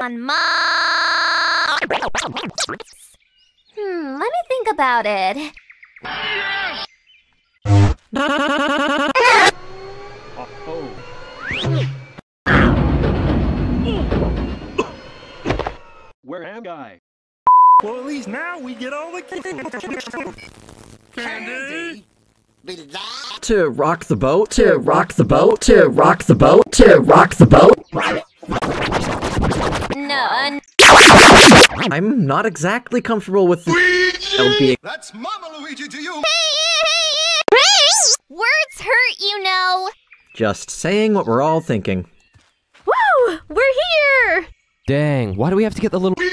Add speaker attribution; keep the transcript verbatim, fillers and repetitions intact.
Speaker 1: on my... Hmm, let me think about it.
Speaker 2: Oh. Where am I?
Speaker 3: Well, at least now we get all the candy.
Speaker 4: To rock the boat, to rock the boat, to rock the boat, to rock the boat.
Speaker 1: No,
Speaker 4: I'm not exactly comfortable with the being.
Speaker 5: That's Mama Luigi to you!
Speaker 1: words hurt, you know.
Speaker 4: Just saying what we're all thinking.
Speaker 1: Woo! We're here!
Speaker 6: Dang, why do we have to get the little